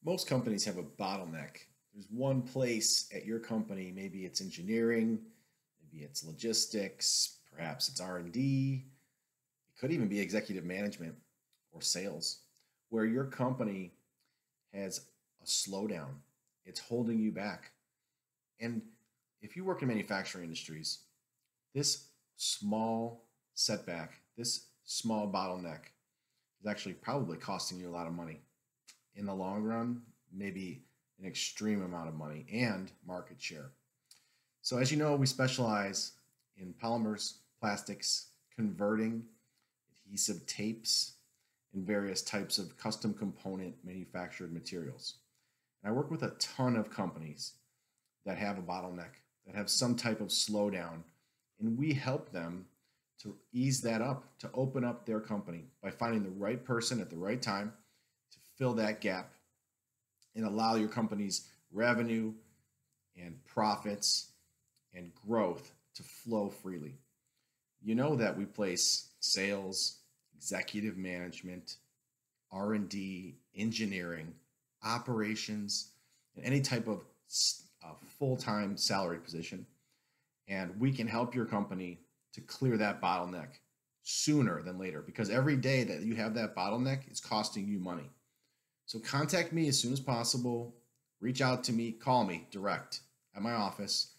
Most companies have a bottleneck. There's one place at your company, maybe it's engineering, maybe it's logistics, perhaps it's R&D. It could even be executive management or sales, where your company has a slowdown. It's holding you back. And if you work in manufacturing industries, this small setback, this small bottleneck is actually probably costing you a lot of money. In the long run, maybe an extreme amount of money and market share. So as you know, we specialize in polymers, plastics, converting, adhesive tapes, and various types of custom component manufactured materials. And I work with a ton of companies that have a bottleneck, that have some type of slowdown, and we help them to ease that up, to open up their company by finding the right person at the right time to fill that gap and allow your company's revenue and profits and growth to flow freely. You know that we place sales, executive management, R&D, engineering, operations, and any type of full-time salary position. And we can help your company to clear that bottleneck sooner than later, because every day that you have that bottleneck is costing you money. So contact me as soon as possible. Reach out to me, call me direct at my office,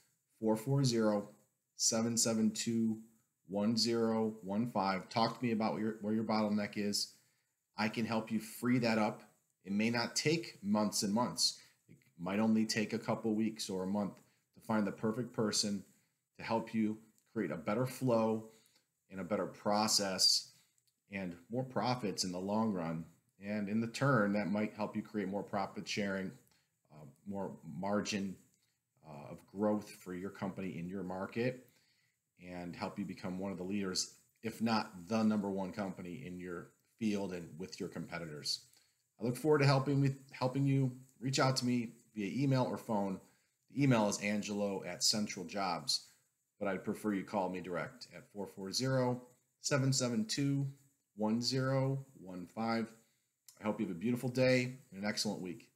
440-772-1015. Talk to me about where your bottleneck is. I can help you free that up. It may not take months and months. It might only take a couple weeks or a month to find the perfect person to help you create a better flow and a better process and more profits in the long run. And in the turn, that might help you create more profit sharing, more margin of growth for your company in your market, and help you become one of the leaders, if not the number one company in your field and with your competitors. I look forward to helping you. Reach out to me via email or phone. The email is angelo@centraljobs, but I'd prefer you call me direct at 440-772-1015. I hope you have a beautiful day and an excellent week.